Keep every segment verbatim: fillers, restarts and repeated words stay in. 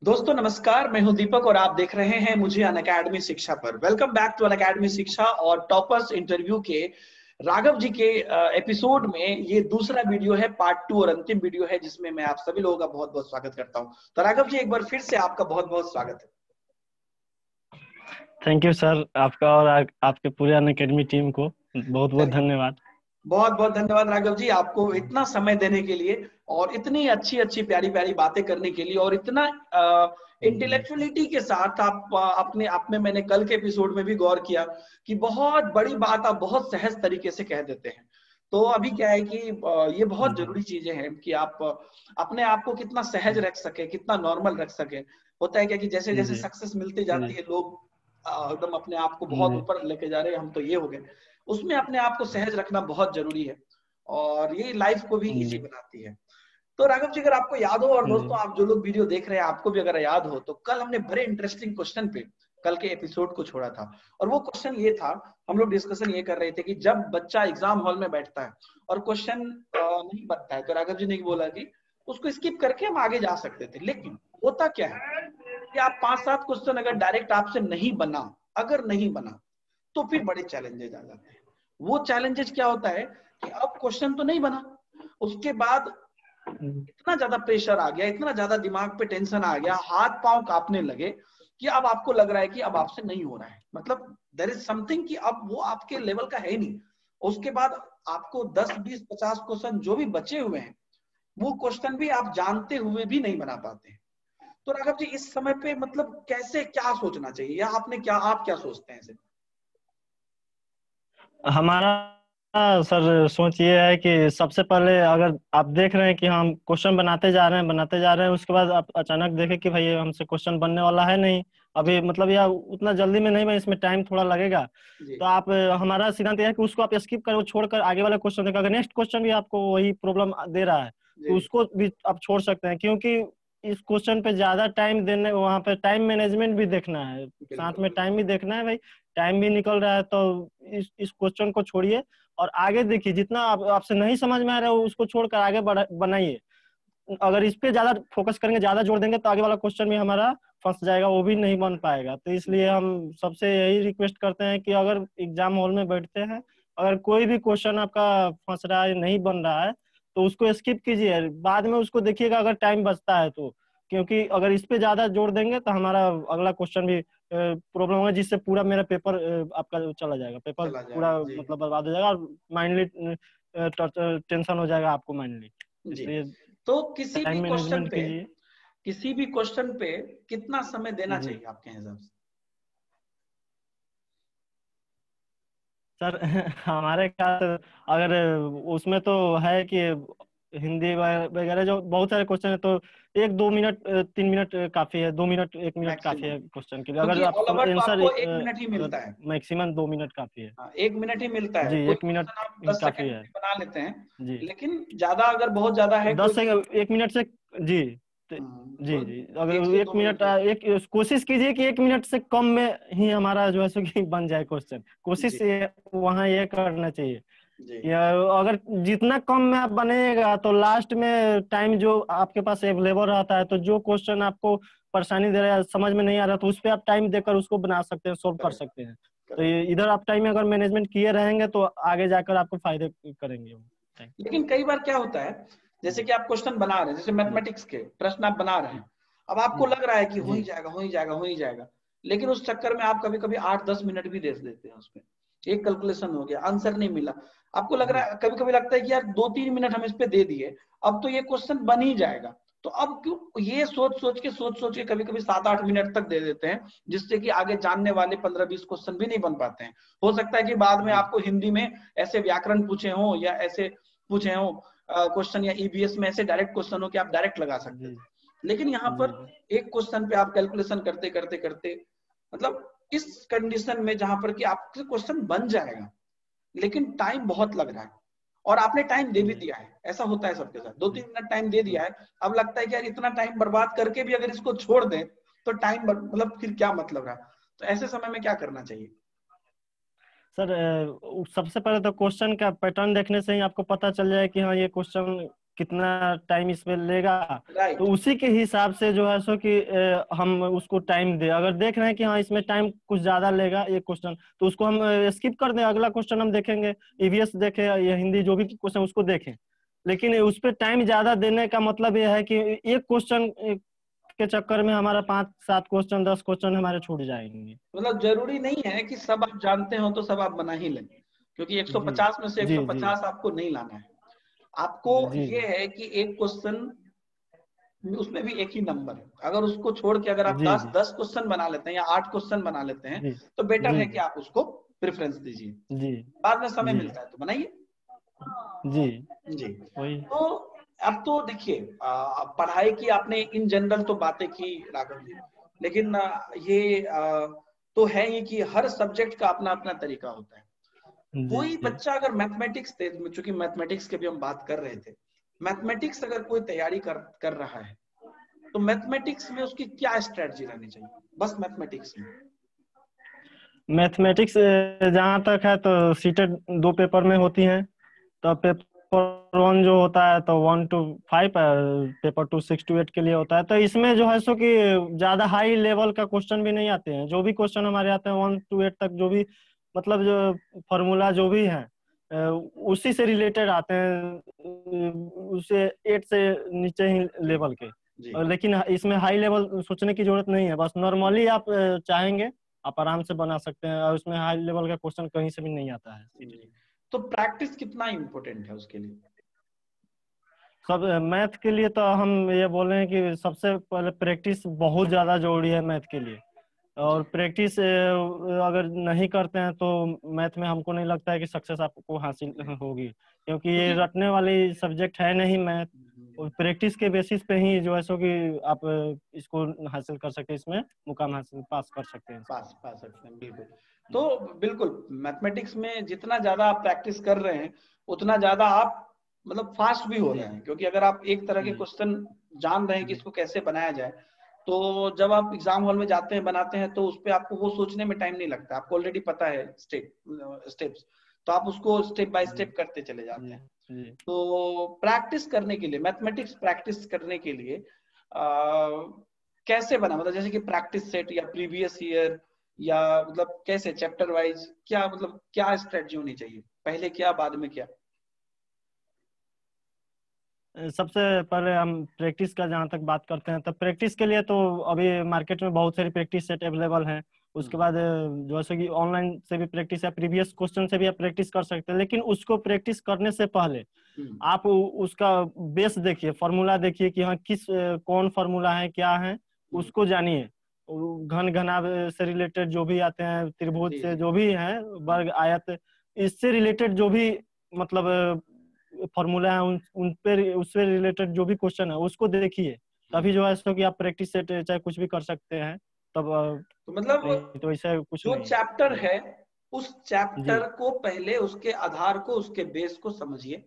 दोस्तों नमस्कार, मैं हूं दीपक और आप देख रहे हैं मुझे अनअकैडमी शिक्षा पर। वेलकम बैक टू अनअकैडमी शिक्षा और टॉपर्स इंटरव्यू के राघव जी के एपिसोड में ये दूसरा वीडियो है, पार्ट टू और अंतिम वीडियो है, जिसमें मैं आप सभी लोगों का बहुत बहुत स्वागत करता हूं। तो राघव जी, एक बार फिर से आपका बहुत बहुत स्वागत है। थैंक यू सर, आपका और आ, आपके पूरे अनअकैडमी टीम को बहुत बहुत धन्यवाद। बहुत बहुत धन्यवाद राघव जी, आपको इतना समय देने के लिए और इतनी अच्छी अच्छी प्यारी प्यारी बातें करने के लिए और इतना इंटेलेक्चुअलिटी के साथ आप आ, अपने आप में, मैंने कल के एपिसोड में भी गौर किया कि बहुत बड़ी बात आप बहुत सहज तरीके से कह देते हैं। तो अभी क्या है कि आ, ये बहुत जरूरी चीजें हैं कि आप अपने आप को कितना सहज रख सके, कितना नॉर्मल रख सके। होता है क्या कि जैसे जैसे जी सक्सेस मिलती जाती जी है, लोग आ, एकदम अपने आप को बहुत जी ऊपर लेके जा रहे हैं, हम तो ये हो गए। उसमें अपने आप को सहज रखना बहुत जरूरी है और ये लाइफ को भी इजी जी बनाती है। तो राघव जी, अगर आपको याद हो, और जी दोस्तों आप जो लोग वीडियो देख रहे हैं आपको भी अगर याद हो, तो कल हमने बड़े इंटरेस्टिंग क्वेश्चन पे कल के एपिसोड को छोड़ा था। और वो क्वेश्चन ये था, हम लोग डिस्कशन ये कर रहे थे कि जब बच्चा एग्जाम हॉल में बैठता है और क्वेश्चन नहीं बनता है, तो राघव जी ने बोला कि उसको स्किप करके हम आगे जा सकते थे। लेकिन होता क्या है कि आप पांच सात क्वेश्चन अगर डायरेक्ट आपसे नहीं बना, अगर नहीं बना, तो फिर बड़े चैलेंजेस आ जाते हैं। वो चैलेंजेस क्या होता है कि अब क्वेश्चन तो नहीं बना, उसके बाद इतना ज्यादा प्रेशर आ गया, इतना ज्यादा दिमाग पे टेंशन आ गया, हाथ पांव कांपने लगे कि अब आपको लग रहा है कि अब आपसे नहीं हो रहा है, मतलब देयर इज समथिंग कि अब वो आपके लेवल का है ही नहीं। उसके बाद आपको दस बीस पचास क्वेश्चन जो भी बचे हुए हैं, वो क्वेश्चन भी आप जानते हुए भी नहीं बना पाते हैं। तो राघव जी, इस समय पे मतलब कैसे, क्या सोचना चाहिए, या आपने क्या आप क्या सोचते हैं इसे? हमारा सर सोच ये है कि सबसे पहले अगर आप देख रहे हैं कि हम क्वेश्चन बनाते जा रहे हैं बनाते जा रहे हैं उसके बाद आप अचानक देखें कि भाई ये हमसे क्वेश्चन बनने वाला है नहीं जी अभी, मतलब या उतना जल्दी में नहीं बने, इसमें टाइम थोड़ा लगेगा। जी तो आप हमारा सिद्धांत यह है कि उसको आप स्किप कर, वो छोड़कर आगे वाला क्वेश्चन देखा। अगर नेक्स्ट क्वेश्चन भी आपको वही प्रॉब्लम दे रहा है जी तो उसको भी आप छोड़ सकते हैं, क्योंकि इस क्वेश्चन पे ज्यादा टाइम देने, वहां पे टाइम मैनेजमेंट भी देखना है, साथ बिल्कुल में टाइम बिल्कुल। भी देखना है भाई। टाइम भी निकल रहा है तो इस इस क्वेश्चन को छोड़िए और आगे देखिए। जितना आप, आपसे नहीं समझ में आ रहा है उसको छोड़कर आगे बढ़ा बनाइए। अगर इस पे ज्यादा फोकस करेंगे, ज्यादा जोर देंगे तो आगे वाला क्वेश्चन भी हमारा फंस जाएगा, वो भी नहीं बन पाएगा। तो इसलिए हम सबसे यही रिक्वेस्ट करते हैं कि अगर एग्जाम हॉल में बैठते हैं, अगर कोई भी क्वेश्चन आपका फंस रहा है, नहीं बन रहा है, तो उसको स्किप कीजिए, बाद में उसको देखिएगा अगर टाइम बचता है तो। क्योंकि अगर इस पे ज्यादा जोर देंगे तो हमारा अगला क्वेश्चन भी प्रॉब्लम होगा, जिससे पूरा मेरा पेपर आपका चला जाएगा, पेपर चला पूरा जाएगा जी। मतलब बर्बाद हो जाएगा और माइंडली टेंशन हो जाएगा आपको माइंडली। जी, इसलिए तो किसी भी टाइम क्वेश्चन मैनेजमेंट पे कीजिए। किसी भी क्वेश्चन पे कितना समय देना जी चाहिए आपके हिसाब से? सर हमारे ख्याल से अगर उसमें तो है कि हिंदी वगैरह वगैरह जो बहुत सारे क्वेश्चन है, तो एक दो मिनट तीन मिनट काफी है, दो मिनट एक मिनट काफी मैक्सिमम, है क्वेश्चन के लिए। अगर क्योंकि आप ऑल ओवर तो आंसर आपको एक मिनट ही अगर मिलता है। मैक्सिमम दो मिनट काफी है। हाँ, एक मिनट ही मिलता है। जी, कोई एक मिनट क्वेश्चन आप ही दस काफी सेकंड है। में बना लेते हैं, जी, लेकिन ज्यादा अगर बहुत ज्यादा है कोई, दस से एक मिनट से। जी तो- हम्म, जी तो जी एक अगर से एक दो मिनट मिनट ले। आ, एक कोशिश कीजिए कि एक मिनट से कम में ही हमारा जो है सो कि बन जाए क्वेश्चन। जी कोशिश ये वहाँ ये करना चाहिए जी कि अगर जितना कम में आप बनेगा तो लास्ट में टाइम जो आपके पास अवेलेबल रहता है, तो जो क्वेश्चन आपको परेशानी दे रहा है, समझ में नहीं आ रहा, तो उस पर आप टाइम देकर उसको बना सकते हैं, सोल्व कर करेक्ट सकते हैं। तो करेक्ट। ये इधर आप टाइम में अगर मैनेजमेंट किए रहेंगे तो आगे जाकर आपको फायदे करेंगे वो टाइम। लेकिन कई बार क्या होता है, जैसे जी कि आप क्वेश्चन बना रहे हैं, जैसे जी मैथमेटिक्स के प्रश्न आप बना रहे जी हैं, अब आपको जी लग रहा है कि हो जी ही जाएगा हो ही जाएगा हो ही जाएगा, लेकिन उस चक्कर में आप कभी कभी आठ दस मिनट भी दे देते हैं उसमें। एक कैलकुलेशन हो गया, आंसर नहीं मिला, आपको लग रहा जी है, कभी कभी लगता है कि यार दो तीन मिनट हम इस पे दे दिए, अब तो ये क्वेश्चन बन ही जाएगा। तो अब क्यों ये सोच सोच के सोच सोच के कभी कभी सात आठ मिनट तक दे देते हैं, जिससे कि आगे जानने वाले पंद्रह बीस क्वेश्चन भी नहीं बन पाते हैं। हो सकता है कि बाद में जी आपको हिंदी में ऐसे व्याकरण पूछे हों या ऐसे पूछे हों क्वेश्चन, या ईबीएस में ऐसे डायरेक्ट क्वेश्चन हो कि आप डायरेक्ट लगा सकते जी थे। लेकिन यहाँ जी पर एक क्वेश्चन पे आप कैलकुलेशन करते करते करते, मतलब इस कंडीशन में जहां पर कि आपसे क्वेश्चन बन जाएगा, लेकिन टाइम बहुत लग रहा है और आपने टाइम दे भी जी दिया है, ऐसा होता है सबके साथ, दो जी तीन मिनट टाइम दे जी दिया है। अब लगता है कि यार इतना टाइम बर्बाद करके भी अगर इसको छोड़ दें तो टाइम मतलब फिर क्या मतलब रहा। तो ऐसे समय में क्या करना चाहिए? सर, अ, सबसे पहले तो क्वेश्चन का पैटर्न देखने से ही आपको पता चल जाए कि हाँ ये क्वेश्चन कितना टाइम इसमें लेगा, राइट। तो उसी के हिसाब से जो है सो कि अ, हम उसको टाइम दे। अगर देख रहे हैं कि हाँ इसमें टाइम कुछ ज्यादा लेगा एक क्वेश्चन, तो उसको हम स्किप कर दें, अगला क्वेश्चन हम देखेंगे, ईवीएस देखें या हिंदी जो भी क्वेश्चन उसको देखें। लेकिन उस पर टाइम ज्यादा देने का मतलब यह है कि एक क्वेश्चन के चक्कर में हमारा पांच सात क्वेश्चन दस क्वेश्चन हमारे छूट जाएंगे। मतलब जरूरी नहीं है कि सब आप जानते हो तो सब आप बना ही लें, क्योंकि जी एक सौ पचास में से जी जी एक सौ पचास आपको नहीं लाना है। आपको जी ये है कि एक क्वेश्चन उसमें भी एक ही नंबर है, अगर उसको छोड़ के अगर आप जी दस जी दस क्वेश्चन बना लेते हैं या आठ क्वेश्चन बना लेते हैं, जी तो बेटर जी है कि आप उसको प्रेफरेंस दीजिए। जी बाद में समय जी मिलता है तो बनाइए। जी जी। वही। तो अब तो देखिए, आ, पढ़ाई की आपने इन जनरल तो बातें की राघव जी, लेकिन आ, ये आ, तो है ही कि हर सब्जेक्ट का अपना अपना तरीका होता है। जी कोई बच्चा अगर मैथमेटिक्स, चूंकि मैथमेटिक्स की भी हम बात कर रहे थे, मैथमेटिक्स अगर कोई तैयारी कर कर रहा है तो मैथमेटिक्स में उसकी क्या स्ट्रेटजी रहनी चाहिए, बस मैथमेटिक्स में? मैथमेटिक्स जहाँ तक है तो सीटेट दो पेपर में होती हैं। तो पेपर वन जो होता है तो one two five, paper two six two eight के लिए होता है। तो इसमें जो है सो कि ज्यादा हाई लेवल का क्वेश्चन भी नहीं आते हैं। जो भी क्वेश्चन हमारे आते हैं वन टू एट तक, जो भी मतलब जो फॉर्मूला जो भी है उसी से रिलेटेड आते हैं, उसे एट से नीचे ही जी लेवल के। जी। और लेकिन इसमें हाई लेवल सोचने की जरूरत नहीं है, बस नॉर्मली आप चाहेंगे आप आराम से बना सकते हैं, और उसमें हाई लेवल का क्वेश्चन कहीं से भी नहीं आता है। जी। तो प्रैक्टिस कितना इम्पोर्टेंट है उसके लिए? सब मैथ के लिए तो हम ये बोल रहे हैं कि सबसे पहले प्रैक्टिस बहुत ज्यादा जरूरी है मैथ के लिए। और जी प्रैक्टिस अगर नहीं करते हैं तो मैथ में हमको नहीं लगता है कि सक्सेस आपको हासिल जी। होगी, क्योंकि ये क्योंकि रटने वाली सब्जेक्ट है नहीं मैथ। और प्रैक्टिस के बेसिस पे ही जो है सो कि आप इसको हासिल कर सकते हैं, इसमें मुकाम हासिल पास कर सकते हैं इसमें। पास पा सकते हैं, बिल्कुल। तो बिल्कुल मैथमेटिक्स में जितना ज्यादा आप प्रैक्टिस कर रहे हैं उतना ज्यादा आप मतलब फास्ट भी हो जी रहे हैं, क्योंकि अगर आप एक तरह के जी क्वेश्चन जान रहे हैं कि जी इसको कैसे बनाया जाए, तो जब आप एग्जाम हॉल में जाते हैं बनाते हैं तो उस पर आपको वो सोचने में टाइम नहीं लगता, आपको ऑलरेडी पता है स्टेप स्टेप्स, तो आप उसको स्टेप बाय जी स्टेप करते चले जाते जी हैं। जी तो प्रैक्टिस करने के लिए, मैथमेटिक्स प्रैक्टिस करने के लिए आ, कैसे बना, मतलब जैसे कि प्रैक्टिस सेट या प्रीवियस ईयर, या मतलब कैसे चैप्टर वाइज, क्या मतलब क्या स्ट्रेटजी होनी चाहिए, पहले क्या बाद में क्या? सबसे पहले हम प्रैक्टिस का जहाँ तक बात करते हैं तो प्रैक्टिस के लिए तो अभी मार्केट में बहुत सारी प्रैक्टिस सेट अवेलेबल हैं। उसके बाद जैसे कि ऑनलाइन से भी प्रैक्टिस है, प्रीवियस क्वेश्चन से भी आप प्रैक्टिस कर सकते हैं। लेकिन उसको प्रैक्टिस करने से पहले हम्म आप उसका बेस देखिए, फॉर्मूला देखिए कि हाँ किस कौन फॉर्मूला है क्या है, हम्म। उसको जानिए। घन घनाभ से रिलेटेड जो भी आते हैं, त्रिभुज जी से जी। जो भी है, वर्ग आयत, इससे रिलेटेड जो भी मतलब फॉर्मूला है, उन उन पे उससे रिलेटेड जो भी क्वेश्चन है उसको देखिए। हम्म। तभी जो है सो कि आप प्रैक्टिस सेट चाहे कुछ भी कर सकते हैं तब। अ, तो मतलब नहीं तो ऐसा कुछ जो नहीं है। चैप्टर जी है उस जी चैप्टर को पहले उसके आधार को, उसके बेस को समझिए,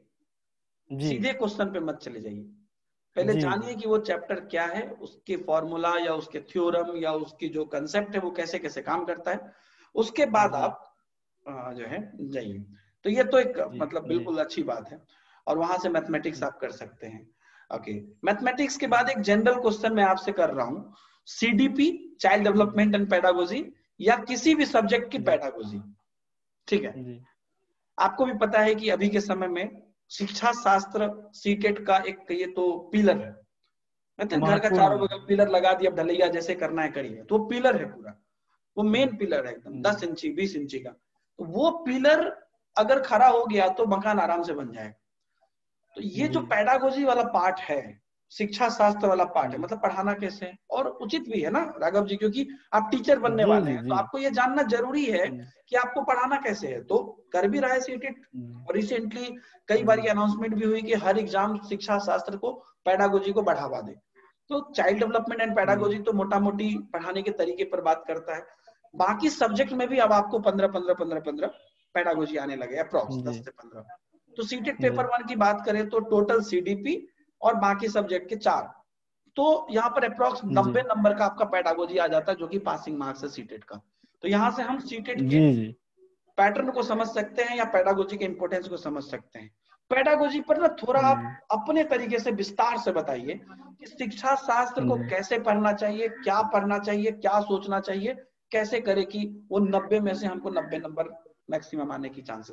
जी सीधे क्वेश्चन पे मत चले जाइए। पहले जी जी जानिए कि वो चैप्टर क्या है, उसके फॉर्मूला या उसके थ्योरम या उसकी जो कंसेप्ट है वो कैसे कैसे काम करता है, उसके बाद जी आप आ, जो है जाइए। तो ये तो एक जी मतलब जी बिल्कुल अच्छी बात है, और वहां से मैथमेटिक्स जी आप कर सकते हैं। ओके। मैथमेटिक्स के बाद एक जनरल क्वेश्चन मैं आपसे कर रहा हूँ, सीडीपी, चाइल्ड जी डेवलपमेंट एंड पेडागोजी, या किसी भी सब्जेक्ट की जी पेडागोजी, ठीक है? जी आपको भी पता है कि अभी के समय में शिक्षा शास्त्र सीटेट का एक ये तो पिलर है, मतलब घर का चारों महत्वपूर्ण। बगल पिलर लगा दिया, अब ढलैया जैसे करना है करिए, तो वो पिलर है पूरा, वो जी मेन पिलर है एकदम जी दस इंची बीस इंची का। तो वो पिलर अगर खड़ा हो गया तो मकान आराम से बन जाएगा। तो ये जो जी पैडागोजी वाला पार्ट है, शिक्षा शास्त्र वाला पार्ट है, जी मतलब पढ़ाना कैसे है, और उचित भी है ना राघव जी, क्योंकि आप टीचर बनने जी वाले जी हैं तो जी आपको ये जानना जरूरी है कि आपको पढ़ाना कैसे है। तो कर भी रहा है सीटेट, और रिसेंटली कई बार जी अनाउंसमेंट भी हुई कि हर एग्जाम शिक्षा शास्त्र को, पैडागोजी को बढ़ावा दे। तो चाइल्ड डेवलपमेंट एंड जी पैडागोजी तो मोटा मोटी पढ़ाने के तरीके पर बात करता है। बाकी सब्जेक्ट में भी अब आपको पंद्रह पंद्रह पंद्रह पंद्रह पैडागोजी आने लगे, अप्रॉक्स जी दस से पंद्रह। तो सीटेट जी पेपर वन की बात करें तो टोटल सीडीपी और बाकी सब्जेक्ट के चार, तो यहाँ पर अप्रॉक्स जी नब्बे नंबर का आपका पैडागोजी आ जाता है, जो कि पासिंग मार्क्स है सीटेट का। तो यहाँ से हम सीटेट के जी जी पैटर्न को समझ सकते हैं या पैडागोजी के इंपोर्टेंस को समझ सकते हैं। पेडागोजी पर ना थोड़ा आप अपने तरीके से विस्तार से बताइए कि शिक्षा शास्त्र को कैसे पढ़ना चाहिए, क्या पढ़ना चाहिए, क्या सोचना चाहिए, कैसे करे कि वो नब्बे में से हमको नब्बे नंबर मैक्सिमम आने की चांसेस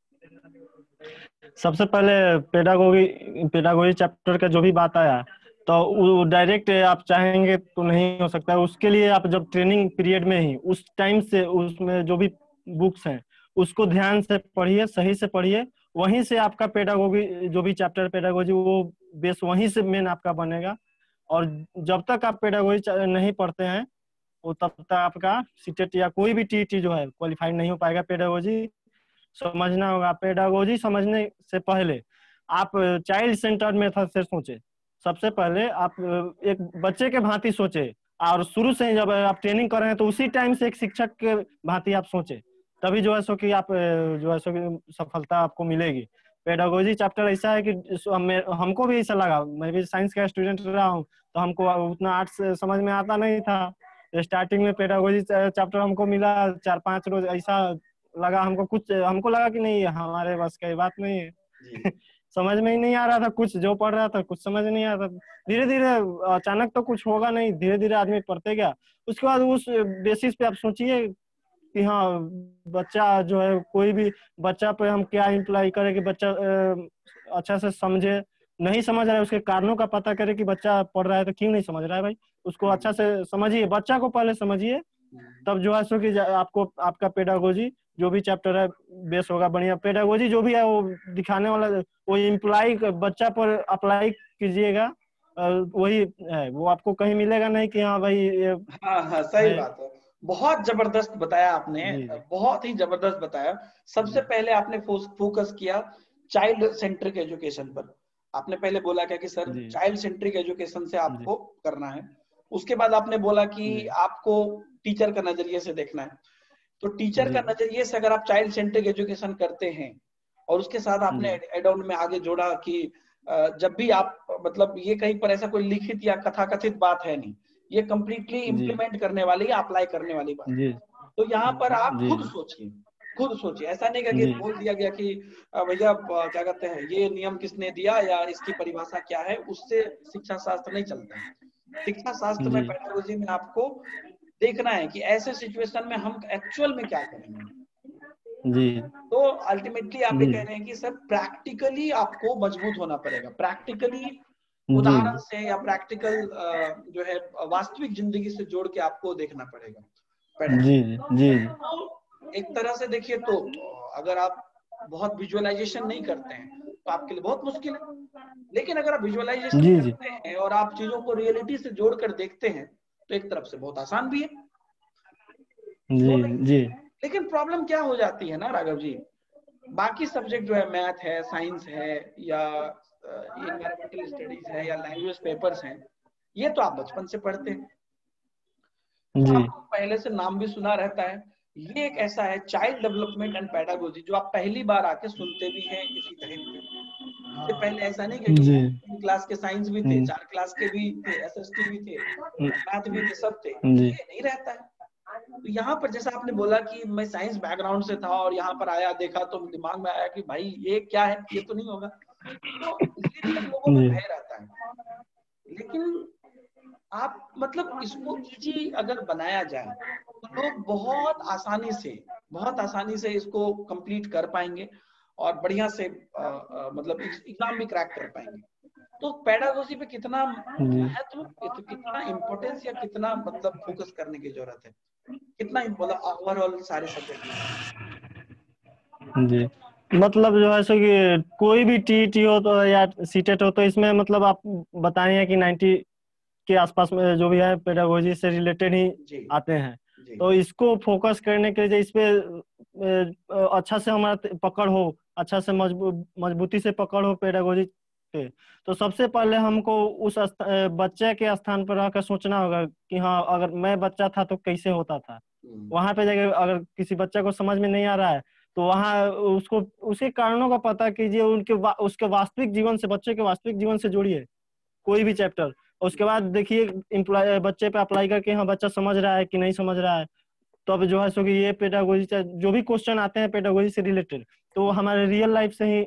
रहे। सबसे पहले पेडागोजी पेडागोजी चैप्टर का जो भी बात आया तो वो डायरेक्ट आप चाहेंगे तो नहीं हो सकता। उसके लिए आप जब ट्रेनिंग पीरियड में ही उस टाइम से उसमें जो भी बुक्स हैं उसको ध्यान से पढ़िए, सही से पढ़िए, वहीं से आपका पेडागोजी जो भी चैप्टर पेडागोजी वो बेस वहीं से मेन आपका बनेगा। और जब तक आप पेडागोजी नहीं पढ़ते हैं वो तब तक आपका सीटेट या कोई भी टीटी जो है क्वालिफाई नहीं हो पाएगा। पेडागोजी समझना होगा। पेडागोजी समझने से पहले आप चाइल्ड सेंटर्ड मेथड से सोचे। सबसे पहले आप एक बच्चे के भांति सोचे और शुरू से ही जब आप ट्रेनिंग कर रहे हैं तो उसी टाइम से एक शिक्षक के भांति आप सोचे, तभी जो है सो कि आप जो है सो कि सफलता आपको मिलेगी। पेडागोजी चैप्टर ऐसा है कि हमको भी ऐसा लगा, मैं भी साइंस का स्टूडेंट रहा हूँ तो हमको उतना आर्ट्स समझ में आता नहीं था। स्टार्टिंग में पेडागोजी चैप्टर हमको मिला, चार पांच रोज ऐसा लगा हमको, कुछ हमको लगा कि नहीं हमारे बस की बात नहीं है समझ में ही नहीं आ रहा था कुछ, जो पढ़ रहा था कुछ समझ नहीं आ रहा था। धीरे धीरे अचानक तो कुछ होगा नहीं, धीरे धीरे आदमी पढ़ते गया। उसके बाद उस बेसिस पे आप सोचिए कि हाँ बच्चा जो है, कोई भी बच्चा पे हम क्या इम्प्लाई करें कि बच्चा अच्छा से समझे, नहीं समझ रहा है उसके कारणों का पता करे कि बच्चा पढ़ रहा है तो क्यों नहीं समझ रहा है। भाई उसको अच्छा से समझिए, बच्चा को पहले समझिए, तब जो है सो कि आपको आपका पेडागोजी जो भी चैप्टर है बेस होगा बढ़िया। पेडागोजी जो भी है वो दिखाने वाला, वो इम्प्लाई बच्चा पर अप्लाई कीजिएगा, वही है, वो आपको कहीं मिलेगा नहीं कि हाँ भाई ये हाँ हाँ सही बात है। बहुत जबरदस्त बताया आपने, बहुत ही जबरदस्त बताया। सबसे पहले आपने फोकस किया चाइल्ड सेंट्रिक एजुकेशन पर। आपने पहले बोला क्या कि सर चाइल्ड सेंट्रिक एजुकेशन से आपको करना है। उसके बाद आपने बोला कि आपको टीचर का नजरिए से देखना है। तो टीचर का नजरिए से अगर आप चाइल्ड सेंट्रिक एजुकेशन करते हैं और उसके साथ आपने एड ऑन में आगे जोड़ा कि जब भी आप, मतलब ये कहीं पर ऐसा कोई लिखित या कथाकथित बात है नहीं, ये कंप्लीटली इम्प्लीमेंट करने वाली या अप्लाई करने वाली बात है। तो यहाँ पर आप खुद सोचिए, खुद सोचिए। ऐसा नहीं कि बोल दिया गया कि भैया क्या कहते हैं ये नियम किसने दिया या इसकी परिभाषा क्या है, उससे शिक्षा शास्त्र नहीं चलता है। शिक्षा शास्त्र में, पेडागोजी में आपको देखना है कि ऐसे सिचुएशन में हम एक्चुअल में क्या करेंगे। जी। तो अल्टीमेटली आप ये कह रहे हैं कि सर प्रैक्टिकली आपको मजबूत होना पड़ेगा, प्रैक्टिकली उदाहरण से या प्रैक्टिकल जो है वास्तविक जिंदगी से जोड़ के आपको देखना पड़ेगा। जी जी। तो एक तरह से देखिए तो अगर आप बहुत विजुअलाइजेशन नहीं करते हैं तो आपके लिए बहुत मुश्किल है, लेकिन अगर आप विजुअलाइजेशन करते हैं और आप चीजों को रियलिटी से जोड़कर देखते हैं तो एक तरफ से बहुत आसान भी है। जी जी। लेकिन प्रॉब्लम क्या हो जाती है ना राघव जी, बाकी सब्जेक्ट जो है, मैथ है, साइंस है या एनवायरमेंटल स्टडीज है या लैंग्वेज पेपर्स हैं, ये तो आप बचपन से पढ़ते हैं, तो आपको पहले से नाम भी सुना रहता है। ये एक ऐसा है चाइल्ड डेवलपमेंट एंड पेडागोजी जो आप पहली बार आके सुनते भी हैं किसी टाइम पे। इससे पहले ऐसा नहीं कि तीन क्लास के साइंस भी थे, चार क्लास के भी थे, एसएसटी भी थे, मैथ भी थे, सब थे, ये नहीं रहता है। तो यहाँ पर जैसा आपने बोला कि मैं साइंस बैकग्राउंड से था और यहाँ पर आया, देखा तो दिमाग में आया कि भाई ये क्या है, ये तो नहीं होगा, तो इसलिए लोगों में भय रहता है। लेकिन आप मतलब इसको इजी अगर बनाया जाए तो लोग बहुत आसानी से बहुत आसानी से इसको कंप्लीट कर पाएंगे और बढ़िया से आ, आ, मतलब एग्जाम भी क्रैक कर पाएंगे। तो पेडागोजी पे कितना महत्व, कितना इम्पोर्टेंस या कितना मतलब फोकस करने की जरूरत है, कितना मतलब ओवरऑल सारे सब्जेक्ट में? जी मतलब जो है सो कि कोई भी टीईटी हो तो या सीटेट हो तो इसमें मतलब आप बताइए कि नब्बे के आसपास में जो भी है पेडागोजी से रिलेटेड ही आते हैं। तो इसको फोकस करने के लिए इस पे अच्छा से हमारा पकड़ हो, अच्छा से मजबूत मजबूती से पकड़ हो पेडागोजी पे, तो सबसे पहले हमको उस बच्चे के स्थान पर रहकर सोचना होगा कि हाँ अगर मैं बच्चा था तो कैसे होता था। वहां पे जाकर अगर किसी बच्चे को समझ में नहीं आ रहा है तो वहाँ उसको उसके कारणों का पता कीजिए, उनके वा, उसके वास्तविक जीवन से, बच्चे के वास्तविक जीवन से जोड़िए कोई भी चैप्टर। उसके बाद देखिए बच्चे पे अप्लाई करके हाँ बच्चा समझ रहा है कि नहीं समझ रहा है। तो अब जो है सो कि ये पेडागोजी जो भी क्वेश्चन आते हैं पेडागोजी से रिलेटेड तो हमारे रियल लाइफ से ही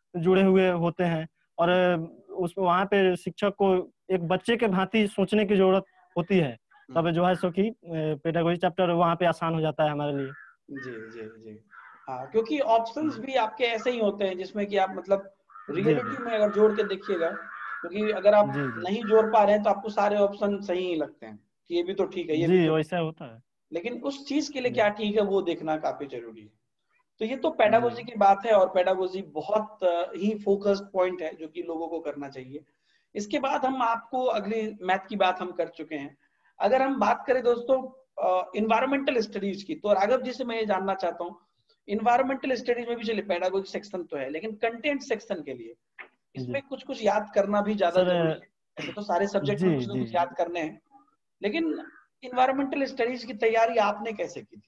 जुड़े हुए होते हैं, और उस वहाँ पे शिक्षक को एक बच्चे के भांति सोचने की जरूरत होती है, तब जो है सो कि पेडागोजी चैप्टर वहाँ पे आसान हो जाता है हमारे लिए। जी जी जी हाँ, क्योंकि ऑप्शंस भी आपके ऐसे ही होते हैं जिसमें कि आप मतलब जी जी रियलिटी में अगर जोड़ के देखिएगा, क्योंकि अगर आप जी जी नहीं जोड़ पा रहे हैं तो आपको सारे ऑप्शन सही ही लगते हैं कि ये भी तो ठीक है, ये भी जी तो, वैसा होता है। लेकिन उस चीज के लिए जी क्या ठीक है वो देखना काफी जरूरी है। तो ये तो जी पेडागोजी की बात है, और पेडागोजी बहुत ही फोकस्ड पॉइंट है जो कि लोगों को करना चाहिए। इसके बाद हम आपको अगली मैथ की बात हम कर चुके हैं। अगर हम बात करें दोस्तों इन्वायरमेंटल स्टडीज की, तो राघव जी से मैं ये जानना चाहता हूँ, इन्वायरमेंटल स्टडीज में भी चलिए पेडागोजी सेक्शन तो है, लेकिन कंटेंट सेक्शन के लिए जी इसमें कुछ कुछ याद करना भी ज्यादा सर। जरूरी है। ऐसे तो सारे सब्जेक्ट जी में कुछ ना जी कुछ याद करने हैं, लेकिन इन्वायरमेंटल स्टडीज की तैयारी आपने कैसे की थी?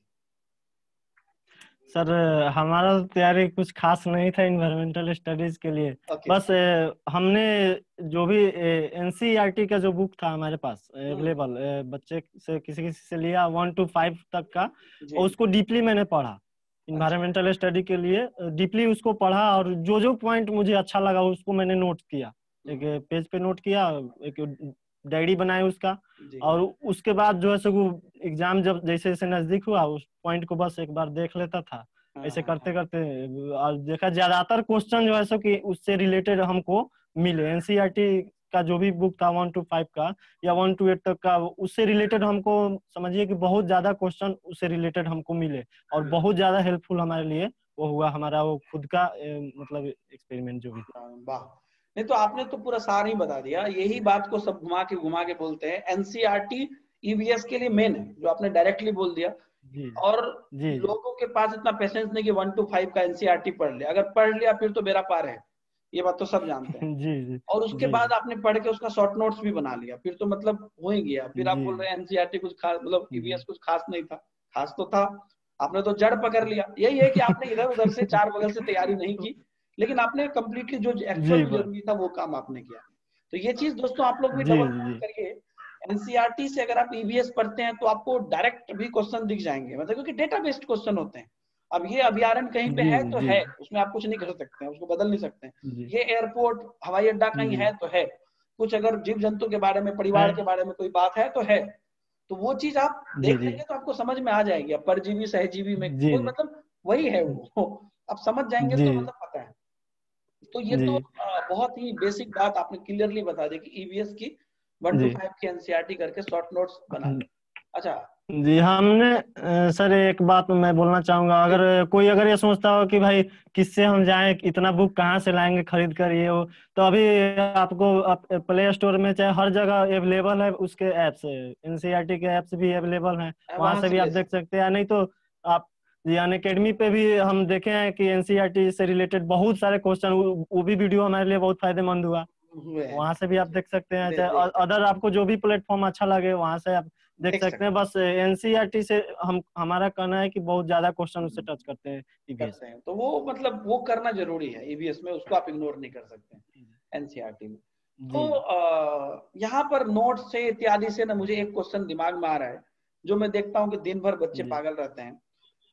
सर हमारा तो तैयारी कुछ खास नहीं था इन्वायरमेंटल स्टडीज के लिए। ओके। बस ए, हमने जो भी एनसीईआरटी का जो बुक था हमारे पास हम्म। अवेलेबल, बच्चे से किसी किसी से लिया वन टू फाइव तक का, जी। और उसको डीपली मैंने पढ़ा। अच्छा। इन्वायरमेंटल स्टडी के लिए डीपली उसको पढ़ा, और जो जो पॉइंट मुझे अच्छा लगा उसको मैंने नोट किया, एक हम्म। पेज पे नोट किया, एक डायरी बनाई उसका। जी। और उसके बाद जो है सो वो एग्जाम जब जैसे जैसे नजदीक हुआ उस पॉइंट को बस एक बार देख लेता था। हाँ ऐसे हाँ करते हाँ। करते और देखा ज्यादातर क्वेश्चन जो है सो कि उससे रिलेटेड हमको मिले। एनसीईआरटी का जो भी बुक था वन टू फाइव का या वन टू एट तक का, उससे रिलेटेड हमको समझिए कि बहुत ज्यादा क्वेश्चन उससे रिलेटेड हमको मिले, और हम्म। बहुत ज्यादा हेल्पफुल हमारे लिए वो हुआ, हमारा वो खुद का ए, मतलब एक्सपेरिमेंट जो भी था। हाँ, वाह। नहीं तो आपने तो पूरा सार ही बता दिया। यही बात को सब घुमा के घुमा के बोलते हैं एनसीईआरटी ईवीएस के लिए मेन है, जो आपने डायरेक्टली बोल दिया। जी और जी जी लोगों के पास इतना पेशेंस नहीं कि वन टू फाइव का एनसीईआरटी पढ़ ले, अगर पढ़ लिया फिर तो बेड़ा पार है, ये बात तो सब जानते हैं। जी जी और उसके जी बाद आपने पढ़ के उसका शॉर्ट नोट्स भी बना लिया, फिर तो मतलब हो ही गया। फिर आप जी बोल रहे हैं एनसीईआरटी कुछ खास, मतलब जी ईवीएस कुछ खास नहीं था। खास तो था, आपने तो जड़ पकड़ लिया। यही है कि आपने इधर उधर से चार बगल से तैयारी नहीं की, लेकिन आपने कंप्लीटली जो एक्चुअल जी में बस जरूरी था वो काम आपने किया। तो ये चीज दोस्तों आप लोग भी जी डबल जी करिए। एनसीईआरटी से अगर आप ईवीएस पढ़ते हैं तो आपको डायरेक्ट भी क्वेश्चन दिख जाएंगे, मतलब क्योंकि डेटा बेस्ड क्वेश्चन होते हैं। अब ये अभ्यारण्य कहीं पे जी है तो जी है, उसमें आप कुछ नहीं कर सकते हैं, उसको बदल नहीं सकते हैं। जी ये एयरपोर्ट हवाई अड्डा कहीं जी है तो है, कुछ अगर जीव जंतु के बारे में, है परिवार के बारे में कोई बात है तो है। तो वो चीज आप जी देख जी लेंगे तो आपको समझ में आ जाएगी। अब परजीवी सहजीवी में जी कोई मतलब वही है वो, आप समझ जाएंगे जी तो मतलब पता है। तो ये तो जी अ, बहुत ही बेसिक बात आपने क्लियरली बता दी कि ईवीएस की वन टू जी फाइव की एनसीईआरटी करके शॉर्ट नोट्स बना ली। अच्छा। जी हमने अ, सर एक बात मैं बोलना चाहूंगा, जी। अगर कोई अगर ये सोचता हो कि भाई किससे हम जाएं, इतना बुक कहाँ से लाएंगे खरीद कर, ये वो, तो अभी आपको आप प्ले स्टोर में चाहे हर जगह अवेलेबल है उसके ऐप्स, एनसीईआरटी के ऐप्स भी अवेलेबल हैं, वहां वहां से से भी आप ले देख सकते सकते हैं। नहीं तो आप जी अनअकैडमी पे भी हम देखे हैं कि एनसीईआरटी से रिलेटेड बहुत सारे क्वेश्चन, वो भी वीडियो हमारे लिए बहुत फायदेमंद हुआ, हुए हैं। वहां से भी आप जी। देख सकते हैं। दे चाहे देख सकते अदर आपको जो भी प्लेटफॉर्म अच्छा लगे वहां से आप देख देख सकते हैं। सकते बस एनसीईआरटी से हम हमारा कहना है कि बहुत ज्यादा क्वेश्चन उससे हैं, टच करते हैं ईवीएस करते हैं तो वो मतलब वो करना जरूरी है ईवीएस में, उसको आप इग्नोर नहीं कर सकते में। एनसीईआरटी में। जी तो आ, यहाँ पर नोट से इत्यादि से ना मुझे एक क्वेश्चन दिमाग में आ रहा है, जो मैं देखता हूँ कि दिन भर बच्चे जी पागल रहते हैं।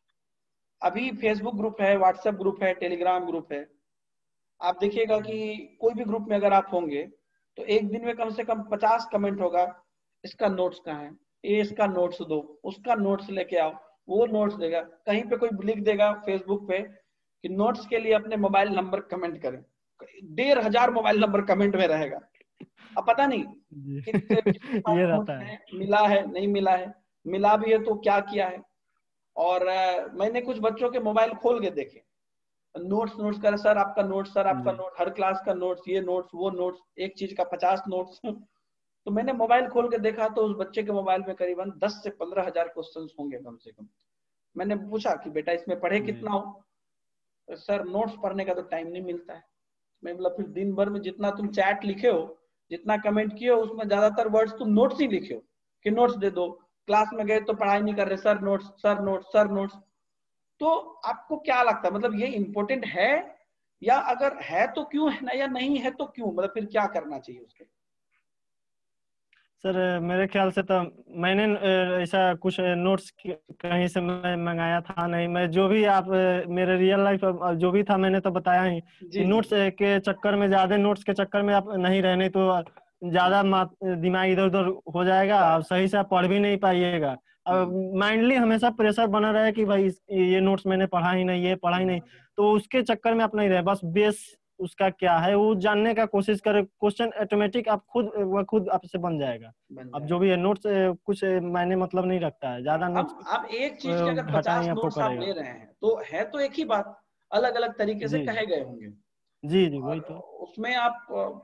अभी फेसबुक ग्रुप है, व्हाट्सएप ग्रुप है, टेलीग्राम ग्रुप है। आप देखिएगा कि जी कोई भी ग्रुप में अगर आप होंगे तो एक दिन में कम से कम पचास कमेंट होगा, इसका नोट्स कहाँ है, ये इसका नोट्स दो, उसका नोट्स लेके आओ, वो नोट्स देगा। कहीं पे कोई लिख देगा फेसबुक पे कि नोट्स के लिए अपने मोबाइल नंबर कमेंट करें, डेढ़ हजार मोबाइल नंबर कमेंट में रहेगा। अब पता नहीं जी किस किसके पास ये नोट्स रहता है। है, मिला है नहीं मिला है, मिला भी है तो क्या किया है। और अ, मैंने कुछ बच्चों के मोबाइल खोल के देखे, नोट्स नोट्स कर, सर आपका नोट्स, सर आपका जी नोट, हर क्लास का नोट्स, ये नोट्स वो नोट्स, एक चीज का पचास नोट्स। तो मैंने मोबाइल खोल के देखा तो उस बच्चे के मोबाइल में करीबन दस से पंद्रह हजार क्वेश्चन होंगे कम से कम। मैंने पूछा कि बेटा इसमें पढ़े जी कितना हो, तो सर नोट्स पढ़ने का तो टाइम नहीं मिलता है। मैं बोला फिर दिन भर में जितना तुम चैट लिखे हो, जितना कमेंट किए हो, उसमें ज्यादातर वर्ड्स तुम नोट्स ही लिखे हो कि नोट्स दे दो, क्लास में गए तो पढ़ाई नहीं कर रहे, sir notes sir notes sir notes. तो आपको क्या लगता है, मतलब ये इम्पोर्टेंट है, या अगर है तो क्यों है ना, या नहीं है तो क्यों, मतलब फिर क्या करना चाहिए उसके? सर मेरे ख्याल से तो मैंने अ, ऐसा कुछ नोट्स कहीं से मैं मंगाया था नहीं। मैं जो भी आप अ, मेरे रियल लाइफ जो भी था मैंने तो बताया ही कि जी जी नोट्स के चक्कर में, ज्यादा नोट्स के चक्कर में आप नहीं रहने तो ज्यादा मा- दिमाग इधर उधर हो जाएगा, आप सही से आप पढ़ भी नहीं पाइएगा। अब हम्म, माइंडली हमेशा प्रेशर बना रहे कि भाई इस- ये नोट्स मैंने पढ़ा ही नहीं, ये पढ़ा ही नहीं, तो उसके चक्कर में आप नहीं रहे। बस बेस उसका क्या है वो जानने का कोशिश करें, क्वेश्चन ऑटोमेटिक आप खुद वह खुद आपसे बन जाएगा। बन अब जो जाएगा। भी है नोट्स कुछ मायने मतलब नहीं रखता है, हाँ, ज्यादा नोट्स अब आप एक चीज के अगर घटा ही पचास आपको नोट्स आप ले करेगा। रहे हैं तो है तो एक ही बात, अलग अलग तरीके से जी जी कहे गए होंगे। जी जी और वही तो। उसमें आप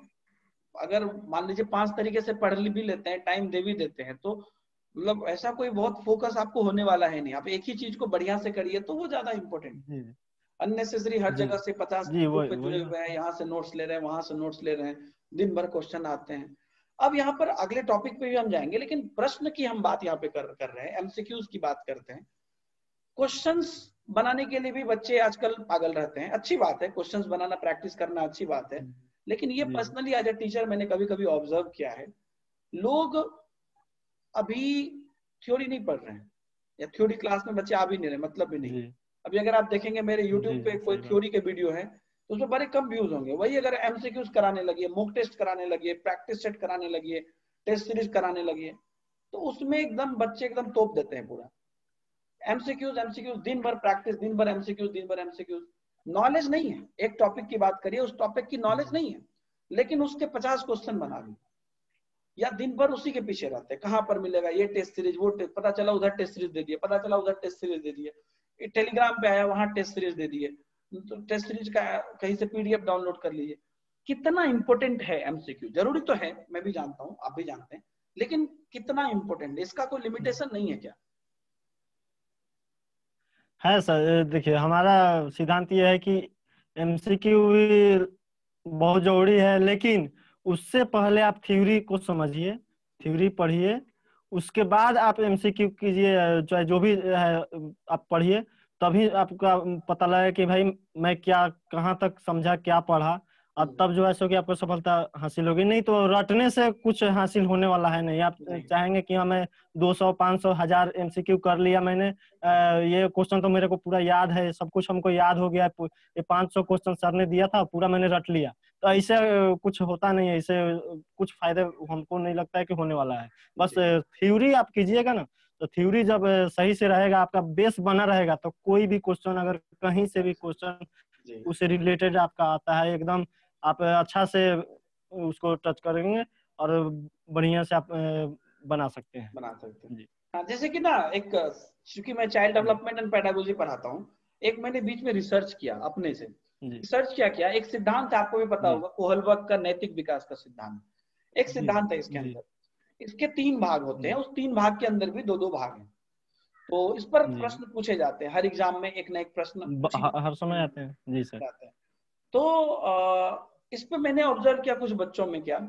अ, अगर मान लीजिए पांच तरीके से पढ़ भी लेते हैं, टाइम दे भी देते हैं, तो मतलब ऐसा कोई बहुत फोकस आपको होने वाला है नहीं। आप एक ही चीज को बढ़िया से करिए तो वो ज्यादा इंपॉर्टेंट। जी अननेसेसरी हर जी जगह से पचास जी ग्रुप वही पे वही जुड़े ना। हुए हैं, यहाँ से नोट्स ले रहे हैं, वहां से नोट्स ले रहे हैं, दिन भर क्वेश्चन आते हैं। अब यहाँ पर अगले टॉपिक पे भी हम जाएंगे, लेकिन प्रश्न की हम बात यहाँ पे कर कर रहे हैं, एमसीक्यूज की बात करते हैं। क्वेश्चंस बनाने के लिए भी बच्चे आजकल पागल रहते हैं। अच्छी बात है, क्वेश्चंस बनाना प्रैक्टिस करना अच्छी बात है, लेकिन ये जी पर्सनली एज ए टीचर मैंने कभी कभी ऑब्जर्व किया है, लोग अभी थ्योरी नहीं पढ़ रहे हैं, या थ्योरी क्लास में बच्चे आ भी नहीं रहे, मतलब भी नहीं। जी अभी अगर आप देखेंगे मेरे यूट्यूब जी पे जी कोई सही बात। थ्योरी के वीडियो है तो उसमें बड़े कम व्यूज होंगे। वही अगर एमसीक्यूज कराने लगी, मॉक टेस्ट कराने लगी, प्रैक्टिस सेट कराने लगी, टेस्ट सीरीज कराने लगी, तो उसमें एकदम बच्चे एकदम तोप देते हैं पूरा। एमसीक्यूज एमसीक्यूज, दिन भर प्रैक्टिस, दिन भर एमसीक्यूज, दिन भर एमसीक्यूज। नॉलेज नहीं है, एक टॉपिक की बात करिए, उस टॉपिक की नॉलेज जी नहीं है, लेकिन उसके पचास क्वेश्चन बना ली, या दिन भर उसी के पीछे रहते हैं, कहाँ पर मिलेगा ये टेस्ट सीरीज, वो टेस्ट, पता चला उधर टेस्ट सीरीज दे दिए, पता चला उधर टेस्ट सीरीज दे दिए, टेलीग्राम पे आया वहां टेस्ट सीरीज दे दिए, तो टेस्ट सीरीज का कहीं से पीडीएफ डाउनलोड कर लीजिए। कितना इंपॉर्टेंट है एमसीक्यू? जरूरी तो है, मैं भी जानता हूँ, आप भी जानते हैं, लेकिन कितना इंपॉर्टेंट है, इसका कोई लिमिटेशन नहीं है क्या? है सर। देखिए हमारा सिद्धांत ये है कि एमसीक्यू भी बहुत जरूरी है, लेकिन उससे पहले आप थ्योरी को समझिए, थ्योरी पढ़िए, उसके बाद आप एमसीक्यू कीजिए, चाहे जो भी है आप पढ़िए, तभी आपका पता लगे कि भाई मैं क्या कहाँ तक समझा, क्या पढ़ा, और हम्म, तब जो है सो कि आपको सफलता हासिल होगी। नहीं तो रटने से कुछ हासिल होने वाला है नहीं। आप नहीं। चाहेंगे कि हाँ मैं दो सौ पाँच सौ हजार एमसीक्यू कर लिया मैंने, अ, ये क्वेश्चन तो मेरे को पूरा याद है, सब कुछ हमको याद हो गया, पू- ये पाँच सौ क्वेश्चन सर ने दिया था पूरा मैंने रट लिया, तो ऐसे अ, कुछ होता नहीं है। इससे अ, कुछ फायदे हमको नहीं लगता है कि होने वाला है। बस जी थ्योरी आप कीजिएगा ना, तो थ्योरी जब अ, सही से रहेगा, आपका बेस बना रहेगा, तो कोई भी क्वेश्चन अगर कहीं से भी क्वेश्चन जी उससे रिलेटेड आपका आता है एकदम, आप अच्छा से उसको टच करेंगे और बढ़िया से आप अ, बना सकते हैं। बना सकते हैं। जी हाँ, जैसे कि ना एक, चूंकि मैं चाइल्ड जी डेवलपमेंट एंड पेडागोजी पढ़ाता हूँ, एक मैंने बीच में रिसर्च किया अपने से। जी रिसर्च क्या किया, एक सिद्धांत है, आपको भी पता जी होगा, कोहलबर्ग का नैतिक विकास का सिद्धांत। एक जी सिद्धांत है इसके जी अंदर, इसके तीन भाग होते हैं, जी उस तीन भाग के अंदर भी दो दो भाग हैं। तो इस पर जी प्रश्न पूछे जाते हैं, हर एग्जाम में एक ना एक प्रश्न ब- पूछी ह- हर समय आते हैं जी सर। जाते हैं। तो अ, इस पे मैंने ऑब्जर्व किया कुछ बच्चों में, क्या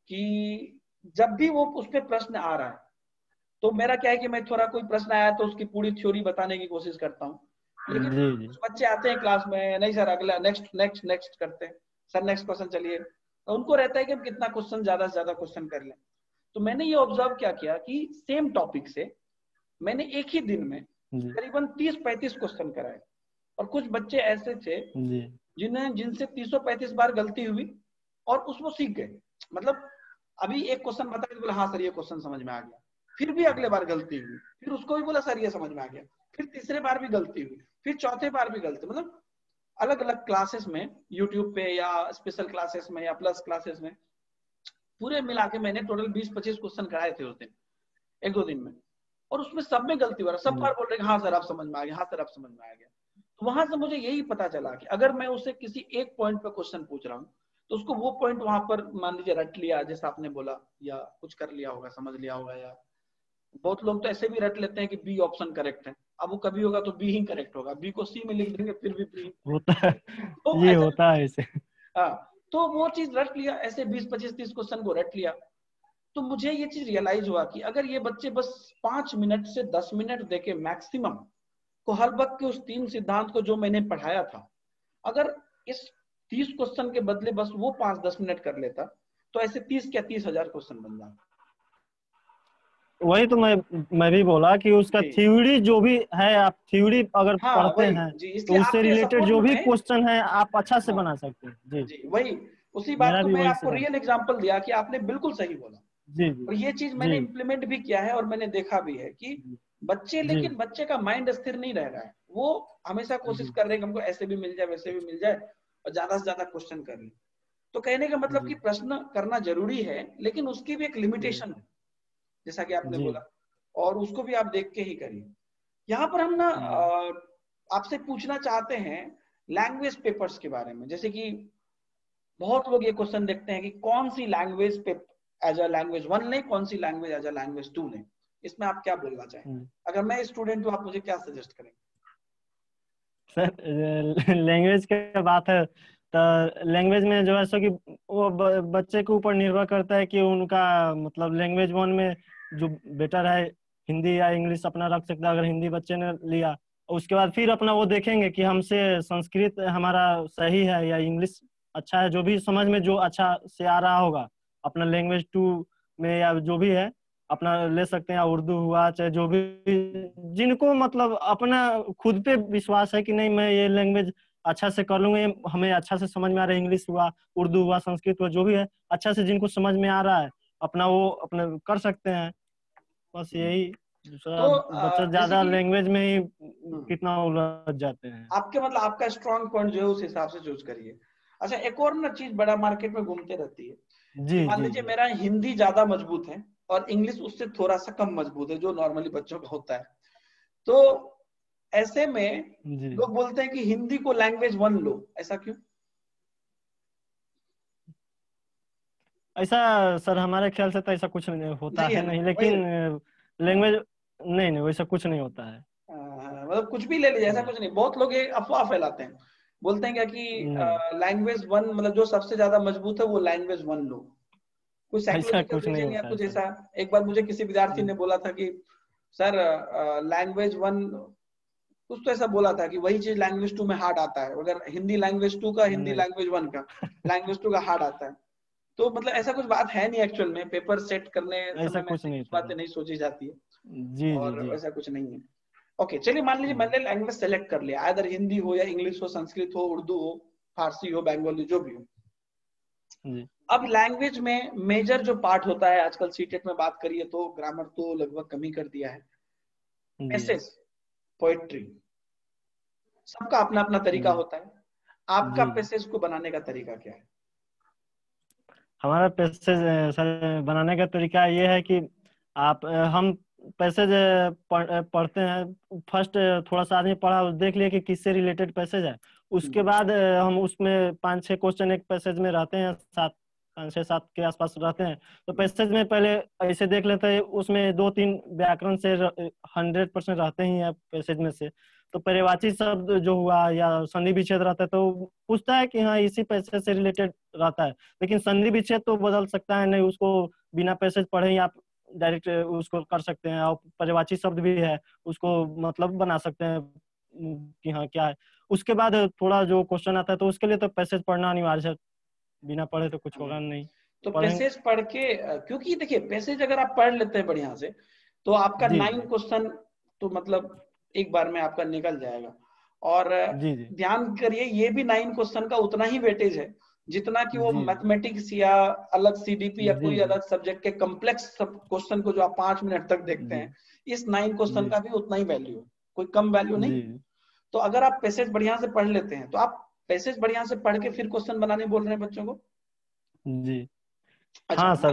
कि जब भी वो उस पे प्रश्न आ रहा है, तो मेरा क्या है कि मैं थोड़ा कोई प्रश्न आया तो उसकी पूरी थ्योरी बताने की कोशिश करता हूँ। लेकिन जी जी कुछ बच्चे आते हैं क्लास में, नहीं सर अगला, नेक्स्ट नेक्स्ट नेक्स्ट करते हैं, सर नेक्स्ट क्वेश्चन चलिए, तो उनको रहता है कि हम कितना क्वेश्चन, ज्यादा से ज्यादा क्वेश्चन कर लें। तो मैंने ये ऑब्जर्व क्या किया कि सेम टॉपिक से मैंने एक ही दिन में जी करीबन तीस पैंतीस क्वेश्चन कराए, और कुछ बच्चे ऐसे थे जी जिन्हें जिनसे तीस पैंतीस बार गलती हुई और उसको सीख गए। मतलब अभी एक क्वेश्चन बताया तो बोला हाँ सर ये क्वेश्चन समझ में आ गया, फिर भी अगले बार गलती हुई, फिर उसको भी बोला सर ये समझ में आ गया, फिर तीसरे बार भी गलती हुई, फिर चौथे बार भी गलती। मतलब अलग अलग क्लासेस में, यूट्यूब पे या स्पेशल क्लासेस में या प्लस क्लासेस में, पूरे मिला के मैंने टोटल बीस पच्चीस क्वेश्चन कराए थे उस दिन, एक दो दिन में। और उसमें सब में गलती हो रहा, सब बार जी बोल रहे हाँ सर आप समझ में आ गया, हाँ सर आप समझ में आ गया। तो वहां से मुझे यही पता चला कि अगर मैं उससे किसी एक पॉइंट पे क्वेश्चन पूछ रहा हूँ, तो उसको वो पॉइंट वहां पर मान लीजिए रट लिया, जैसा आपने बोला, या कुछ कर लिया होगा, समझ लिया होगा, या बहुत लोग तो ऐसे भी रट लेते हैं कि बी ऑप्शन करेक्ट है, अब वो कभी होगा तो बी ही करेक्ट होगा, बी को सी में लिख देंगे फिर भी बी। होता है। तो ये ऐसा भी, होता है ऐसे। हाँ, तो वो चीज रट लिया, ऐसे बीस पच्चीस तीस क्वेश्चन को रट लिया। तो मुझे ये चीज रियलाइज हुआ कि अगर ये बच्चे बस पांच मिनट से दस मिनट देके मैक्सिमम कोहलबर्ग के उस तीन सिद्धांत को जो मैंने पढ़ाया था, अगर इस तीस क्वेश्चन के बदले बस वो पांच दस मिनट कर लेता, तो ऐसे तीस क्या तीस हजार क्वेश्चन बन जाता। वही तो मैं मैं भी बोला कि उसका जी थ्योरी जो भी है, आप थ्योरी अगर हाँ पढ़ते वही हैं जी, तो इसलिए उससे आपके रिलेटेड सपोर्ट जो में भी मैं, क्वेश्चन है आप अच्छा से हाँ बना सकते हैं। जी, जी वही, उसी बात मेरा को भी मैं वही आपको सिद्धांत। रियल एग्जांपल दिया कि आपने बिल्कुल सही बोला। जी जी और ये चीज मैंने जी इम्प्लीमेंट भी किया है और मैंने देखा भी है कि जी बच्चे, जी लेकिन बच्चे का माइंड स्थिर नहीं रह रहा है, वो हमेशा कोशिश जी कर रहे हैं कि हमको ऐसे भी मिल जाए वैसे भी मिल जाए और ज्यादा से ज्यादा क्वेश्चन कर ले। तो कहने का मतलब जी कि प्रश्न करना जरूरी है, लेकिन उसकी भी एक जी लिमिटेशन है, जैसा कि आपने जी बोला, और उसको भी आप देख के ही करिए। यहाँ पर हम ना जी अ, आपसे पूछना चाहते हैं लैंग्वेज पेपर्स के बारे में। जैसे कि बहुत लोग ये क्वेश्चन देखते हैं कि कौन सी लैंग्वेज पे एज अ लैंग्वेज वन लें, कौन सी language as a language two लें। इसमें आप क्या बोलना चाहेंगे? जी। अगर मैं स्टूडेंट हूँ, आप मुझे क्या सजेस्ट करेंगे? सर लैंग्वेज की बात है तो लैंग्वेज में जो है सो कि वो ब, बच्चे के ऊपर निर्भर करता है कि उनका मतलब लैंग्वेज वन में जो बेटर है, हिंदी या इंग्लिश अपना रख सकता है अगर हिंदी बच्चे ने लिया। उसके बाद फिर अपना वो देखेंगे कि हमसे संस्कृत हमारा सही है या इंग्लिश अच्छा है, जो भी समझ में जो अच्छा से आ रहा होगा अपना लैंग्वेज टू में या जो भी है अपना ले सकते हैं, या उर्दू हुआ चाहे जो भी, जिनको मतलब अपना खुद पे विश्वास है कि नहीं मैं ये लैंग्वेज अच्छा से कर लूंगा, ये हमें अच्छा से समझ में आ रहा है, इंग्लिश हुआ उर्दू हुआ संस्कृत हुआ जो भी है अच्छा से जिनको समझ में आ रहा है अपना वो अपना कर सकते हैं। बस यही। दूसरा तो बच्चा अ, जैसे ज्यादा कि लैंग्वेज में ही हम्म, कितना उलझ जाते हैं। आपके मतलब आपका स्ट्रॉन्ग पॉइंट जो है उस हिसाब से चूज करिए। अच्छा, एक और ना चीज बड़ा मार्केट में घूमते रहती है जी कि मान जी लीजिए जी मेरा हिंदी ज्यादा मजबूत है और इंग्लिश उससे थोड़ा सा कम मजबूत है, जो नॉर्मली बच्चों का होता है। तो ऐसे में जी। लोग बोलते हैं कि हिंदी को लैंग्वेज वन लो, ऐसा क्यों? ऐसा सर हमारे ख्याल से तो ऐसा कुछ नहीं होता नहीं है है ना, नहीं, वही। लेकिन हाँ लैंग्वेज नहीं नहीं वैसा कुछ नहीं होता है। हाँ, मतलब कुछ भी ले लीजिए, ऐसा जी कुछ नहीं। बहुत लोग ये अफवाह फैलाते हैं, बोलते हैं क्या नहीं कि लैंग्वेज वन मतलब जो सबसे ज्यादा मजबूत है वो लैंग्वेज वन लो। कुछ ऐसा साइकोलॉजिकल कुछ नहीं रीजन या होता है कुछ सर। ऐसा। एक बार मुझे किसी विद्यार्थी जी ने बोला था कि सर लैंग्वेज वन, कुछ तो ऐसा बोला था कि वही चीज लैंग्वेज टू में हार्ड आता है, अगर हिंदी लैंग्वेज टू का हिंदी नहीं लैंग्वेज वन का लैंग्वेज टू का हार्ड आता है। तो मतलब ऐसा कुछ बात है नहीं, एक्चुअल में पेपर सेट करने ऐसा समय में कुछ ऐसी नहीं कुछ था बातें सर। नहीं सोची जाती है, जी जी और जी ऐसा कुछ नहीं है। ओके, चलिए मान लीजिए जी मैंने लैंग्वेज सेलेक्ट कर लिया, अदर हिंदी हो या इंग्लिश हो, संस्कृत हो, उर्दू हो, फारसी हो, बंगाली, जो भी हो। जी अब लैंग्वेज में मेजर जो पार्ट होता है, आजकल सीटेट में बात करिए तो ग्रामर तो लगभग कम ही कर दिया है। जी पैसेज, पोएट्री, सबका अपना अपना तरीका जी होता है। आपका जी जी। पैसेज को बनाने का तरीका क्या है? हमारा पैसेज सर बनाने का तरीका ये है कि आप अ, हम पैसेज पढ़, अ, पढ़ते हैं। फर्स्ट थोड़ा सा आदमी पढ़ा देख लिया कि किससे रिलेटेड पैसेज है। उसके हम्म, बाद अ, हम उसमें पांच छह क्वेश्चन एक पैसेज में रहते हैं, सात पाँच छह सात के आसपास रहते हैं। तो हम्म, पैसेज में पहले ऐसे देख लेते हैं, उसमें दो तीन व्याकरण से हंड्रेड परसेंट रहते ही हैं पैसेज में से। तो पर्यायवाची शब्द जो हुआ या संधि विच्छेद रहता है तो पूछता है कि हाँ इसी पैसेज से रिलेटेड रहता है। लेकिन संधि विच्छेद तो बदल सकता है, नहीं उसको बिना पैसेज पढ़े ही आप डायरेक्ट उसको कर सकते हैं। और पर्यायवाची शब्द भी है, उसको मतलब बना सकते हैं कि हाँ क्या है। उसके बाद थोड़ा जो क्वेश्चन आता है तो उसके लिए तो पैसेज पढ़ना अनिवार्य है, बिना पढ़े तो कुछ हाँ। होगा नहीं। तो पढ़ेंगे। पैसेज पढ़ के अ, क्योंकि देखिए पैसेज अगर आप पढ़ लेते हैं बढ़िया से, तो आपका जी नाइन जी क्वेश्चन तो मतलब एक बार में आपका निकल जाएगा। और अ, जी जी ध्यान करिए, ये भी नाइन क्वेश्चन का उतना ही वेटेज है जितना कि वो जी मैथमेटिक्स या अलग सीडीपी या जी कोई जी अलग सब्जेक्ट के कम्प्लेक्स क्वेश्चन को जो आप पांच मिनट तक देखते जी हैं, इस नाइन क्वेश्चन जी का भी उतना ही वैल्यू है, कोई कम वैल्यू नहीं जी है। तो अगर आप पैसेज बढ़िया से पढ़ लेते हैं, तो आप पैसेज बढ़िया से पढ़ के फिर क्वेश्चन बनाने बोल रहे हैं बच्चों को। जी। अच्छा हाँ मान, सर।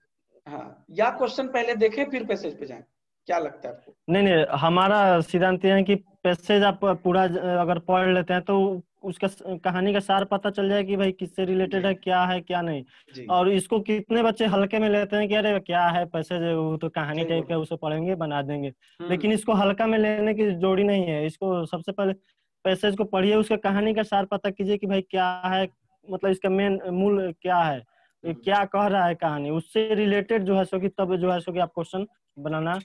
हाँ, या क्वेश्चन पहले देखें फिर पैसेज पे जाएं, क्या लगता है आपको? नहीं नहीं, हमारा सिद्धांत ये है कि पैसेज आप पूरा ज- अगर पढ़ लेते हैं तो उसका स- कहानी का सार पता चल जाए कि भाई किससे रिलेटेड जी है, क्या है क्या नहीं। जी, और इसको कितने बच्चे हल्के में लेते हैं कि अरे क्या है पैसेज, वो तो कहानी सही टाइप बोला। का उसे पढ़ेंगे बना देंगे। हम्म, लेकिन इसको हल्का में लेने की जोड़ी नहीं है। इसको सबसे पहले पैसेज को पढ़िए, उसका कहानी का सार पता कीजिए कि भाई क्या है, मतलब इसका मेन मूल क्या है, ये हम्म, क्या कह रहा है कहानी, उससे रिलेटेड जो है सो कि तब जो है सो कि आप क्वेश्चन बनाना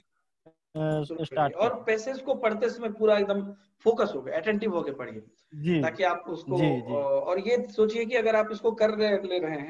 शुरू करिए स्टार्ट और करिए। पैसेज को पढ़ते समय पूरा एकदम फोकस हो गए, अटेंटिव होके पढ़िए, जी ताकि आप उसको जी अ, जी और ये सोचिए कि अगर आप इसको कर रहे ले रहे हैं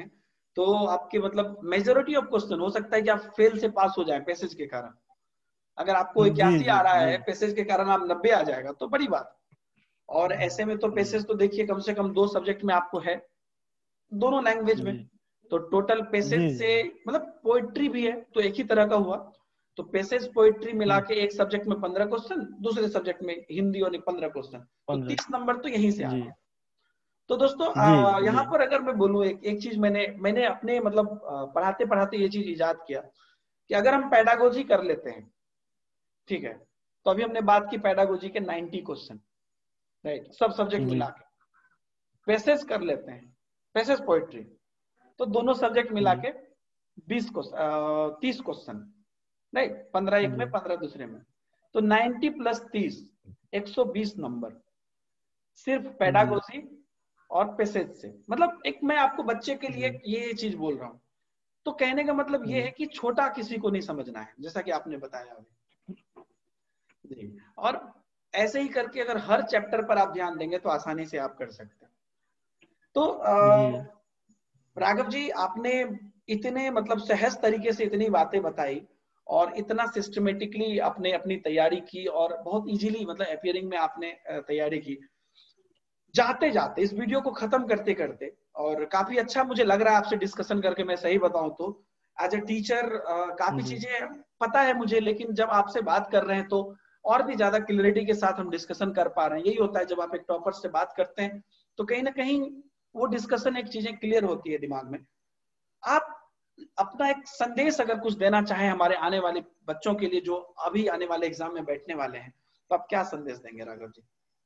तो आपके मतलब मेजोरिटी ऑफ क्वेश्चन हो सकता है कि आप फेल से पास हो जाए पैसेज के कारण। अगर आपको जी इक्यासी जी आ रहा जी है पैसेज के कारण आप नब्बे आ जाएगा तो बड़ी बात। और ऐसे में तो जी पैसेज तो देखिए कम से कम दो सब्जेक्ट में आपको है, दोनों लैंग्वेज में। जी तो टोटल पैसेज जी से मतलब पोएट्री भी है तो एक ही तरह का हुआ, तो पैसेज पोएट्री मिला जी के एक सब्जेक्ट में पंद्रह क्वेश्चन, दूसरे सब्जेक्ट में हिंदी और पंद्रह क्वेश्चन, तो पंद्रह। तीस नंबर तो यहीं से आ जी गए। तो दोस्तों जी यहाँ जी पर अगर मैं बोलूँ एक एक चीज मैंने मैंने अपने मतलब पढ़ाते पढ़ाते ये चीज इजाद किया कि अगर हम पेडागोजी कर लेते हैं, ठीक है, तो अभी हमने बात की पेडागोजी के नब्बे क्वेश्चन, राइट, सब सब्जेक्ट जी मिला के पैसेज कर लेते हैं, पैसेज पोएट्री, तो दोनों सब्जेक्ट मिला जी के बीस क्वेश्चन तीस क्वेश्चन, राइट, पंद्रह एक में जी पंद्रह दूसरे में, तो नब्बे प्लस तीस एक सौ बीस नंबर सिर्फ जी पेडागोजी और पैसेज से। मतलब एक मैं आपको बच्चे के लिए जी ये चीज बोल रहा हूँ, तो कहने का मतलब ये जी है कि छोटा किसी को नहीं समझना है, जैसा कि आपने बताया अभी जी। और ऐसे ही करके अगर हर चैप्टर पर आप ध्यान देंगे तो आसानी से आप कर सकते हैं। तो जी अ, राघव जी आपने इतने मतलब सहज तरीके से इतनी बातें बताई और इतना सिस्टमेटिकली आपने अपनी तैयारी की और बहुत इजीली मतलब अपियरिंग में आपने तैयारी की। जाते जाते इस वीडियो को खत्म करते करते, और काफी अच्छा मुझे लग रहा है आपसे डिस्कशन करके, मैं सही बताऊं तो एज ए टीचर काफी जी चीजें पता है मुझे, लेकिन जब आपसे बात कर रहे हैं तो और भी ज्यादा क्लियरिटी के साथ हम डिस्कशन कर पा रहे हैं। यही होता है जब आप एक टॉपर से बात करते हैं तो कहीं ना कहीं वो डिस्कशन एक चीजें क्लियर होती है दिमाग में। आप अपना एक संदेश अगर कुछ देना चाहें हमारे आने वाले बच्चों के लिए जो अभी आने वाले एग्जाम में बैठने वाले हैं, तो आप क्या संदेश देंगे राघव जी?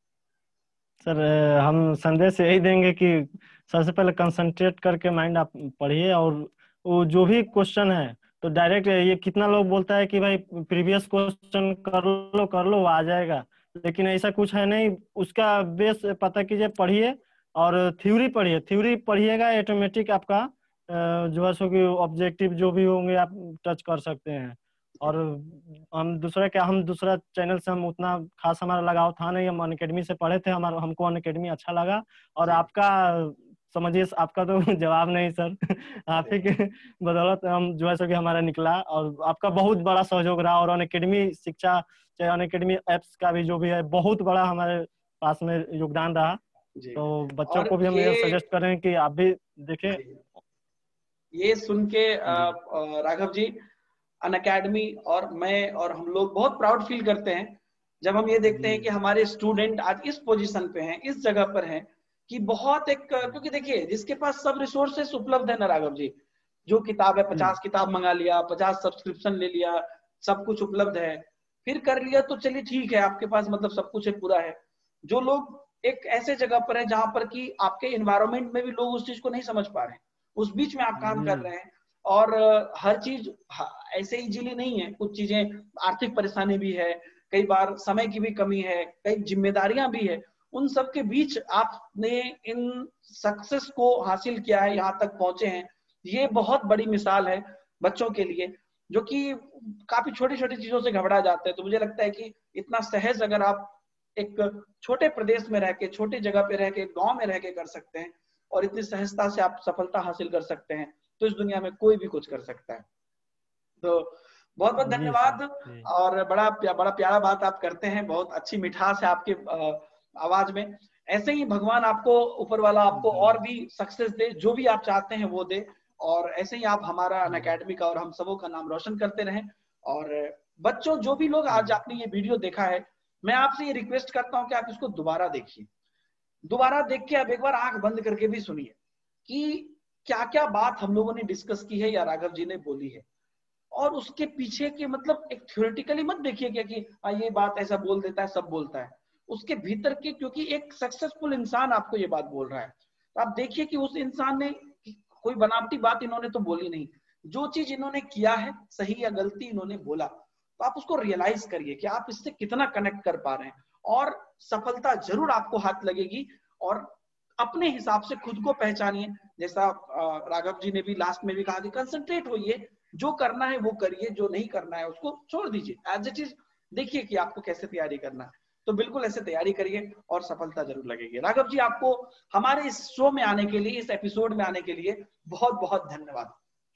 सर, अ, हम संदेश यही देंगे कि सबसे पहले कंसंट्रेट करके माइंड आप पढ़िए, और वो जो भी क्वेश्चन है तो डायरेक्ट, ये कितना लोग बोलता है कि भाई प्रीवियस क्वेश्चन कर लो कर लो आ जाएगा, लेकिन ऐसा कुछ है नहीं। उसका बेस पता कीजिए, पढ़िए और थ्योरी पढ़िए। थ्योरी पढ़िएगा ऑटोमेटिक आपका अ, जो है सो कि ऑब्जेक्टिव जो भी होंगे आप टच कर सकते हैं। और हम दूसरा क्या, हम दूसरा चैनल से हम उतना खास हमारा लगाव था नहीं, हम अनअकैडमी से पढ़े थे, हमारा हमको अनअकैडमी अच्छा लगा। और जी आपका समझिए, आपका तो जवाब नहीं सर, आप अरे ही के बदौलत हम जो है सो कि हमारा निकला, और आपका बहुत बड़ा सहयोग रहा। और अनअकैडमी शिक्षा, चाहे अनअकैडमी ऐप्स का भी जो भी है, बहुत बड़ा हमारे पास में योगदान रहा। जी। तो बच्चों और को भी हम ये ये सजेस्ट करें कि आप भी देखें। जी, ये सुन के अ, जी अ, राघव जी, अनअकैडमी और मैं और हम लोग बहुत प्राउड फील करते हैं जब हम ये देखते जी हैं कि हमारे स्टूडेंट आज इस पोजीशन पे हैं, इस जगह पर हैं कि बहुत एक, क्योंकि देखिए जिसके पास सब रिसोर्सेस उपलब्ध है ना राघव जी, जो किताब है जी पचास किताब मंगा लिया, पचास सब्सक्रिप्शन ले लिया, सब कुछ उपलब्ध है, फिर कर लिया तो चलिए ठीक है, आपके पास मतलब सब कुछ है, पूरा है। जो लोग एक ऐसे जगह पर है जहां पर कि आपके इन्वायरमेंट में भी लोग उस चीज को नहीं समझ पा रहे हैं, उस बीच में आप काम जी कर रहे हैं, और अ, हर चीज ऐसे इजीली नहीं है, कुछ चीजें आर्थिक परेशानी भी है, कई बार समय की भी कमी है, कई जिम्मेदारियां भी है, उन सब के बीच आपने इन सक्सेस को हासिल किया है, यहाँ तक पहुंचे हैं। ये बहुत बड़ी मिसाल है बच्चों के लिए जो कि काफी छोटी छोटी चीजों से घबरा जाते हैं। तो मुझे लगता है कि इतना सहज अगर आप एक छोटे प्रदेश में रह के, छोटी जगह पे रह के, गांव में रह के कर सकते हैं और इतनी सहजता से आप सफलता हासिल कर सकते हैं, तो इस दुनिया में कोई भी कुछ कर सकता है। तो बहुत बहुत जी सर। धन्यवाद। जी और बड़ा बड़ा प्यारा बात आप करते हैं, बहुत अच्छी मिठास है आपके आवाज में। ऐसे ही भगवान आपको, ऊपर वाला आपको जी और भी सक्सेस दे, जो भी आप चाहते हैं वो दे, और ऐसे ही आप हमारा जी अनअकैडमी का और हम सबों का नाम रोशन करते रहें। और बच्चों, जो भी लोग आज जी आपने ये वीडियो देखा है, मैं आपसे ये रिक्वेस्ट करता हूँ कि आप इसको दोबारा देखिए, दोबारा देख के आप एक बार आंख बंद करके भी सुनिए कि क्या क्या बात हम लोगों ने डिस्कस की है या राघव जी ने बोली है, और उसके पीछे के मतलब एक थ्योरेटिकली मत देखिए क्या कि आ, ये बात ऐसा बोल देता है, सब बोलता है, उसके भीतर के, क्योंकि एक सक्सेसफुल इंसान आपको ये बात बोल रहा है, तो आप देखिए कि उस इंसान ने कोई बनावटी बात इन्होंने तो बोली नहीं, जो चीज इन्होंने किया है, सही या गलती इन्होंने बोला, तो आप उसको रियलाइज करिए कि आप इससे कितना कनेक्ट कर पा रहे हैं, और सफलता जरूर आपको हाथ लगेगी। और अपने हिसाब से खुद को पहचानिए, जैसा राघव जी ने भी लास्ट में भी कहा कि कंसंट्रेट होइए, जो करना है वो करिए, जो नहीं करना है उसको छोड़ दीजिए, एज इट इज देखिए कि आपको कैसे तैयारी करना है। तो बिल्कुल ऐसे तैयारी करिए और सफलता जरूर लगेगी। राघव जी, आपको हमारे इस शो में आने के लिए, इस एपिसोड में आने के लिए बहुत बहुत धन्यवाद।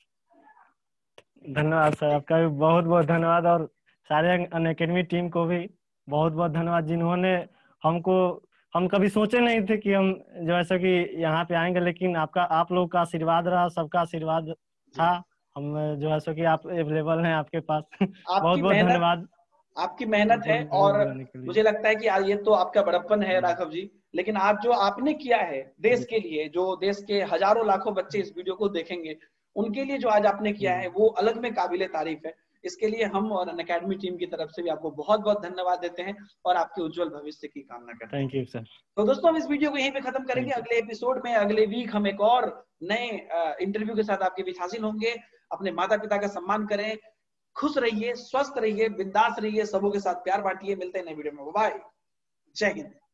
धन्यवाद सर, आपका भी बहुत बहुत धन्यवाद, और सारे अनअकैडमी टीम को भी बहुत बहुत धन्यवाद, जिन्होंने हमको, हम कभी सोचे नहीं थे कि हम जो ऐसा कि यहाँ पे आएंगे, लेकिन आपका, आप लोगों का आशीर्वाद रहा, सबका आशीर्वाद था, हम जो है सो कि आप अवेलेबल हैं आपके पास। बहुत आपकी बहुत मेहनत, धन्यवाद आपकी मेहनत है, हमको और बुलाने के लिए। मुझे लगता है कि आज ये तो आपका बड़प्पन है राघव जी, लेकिन आज जो आपने किया है देश के लिए, जो देश के हजारों लाखों बच्चे इस वीडियो को देखेंगे, उनके लिए जो आज आपने किया है वो अलग में काबिले तारीफ है। इसके लिए हम और अनअकैडमी टीम की तरफ से भी आपको बहुत बहुत धन्यवाद देते हैं और आपके उज्जवल भविष्य की कामना करते हैं। Thank you sir. तो दोस्तों, हम इस वीडियो को यहीं पे खत्म करेंगे। अगले एपिसोड में, अगले वीक हम एक और नए इंटरव्यू के साथ आपके बीच हाजिर होंगे। अपने माता पिता का सम्मान करें, खुश रहिए, स्वस्थ रहिए, बिंदास रहिए, सबों के साथ प्यार बांटिए। मिलते हैं नए वीडियो में, बाय, जय हिंद।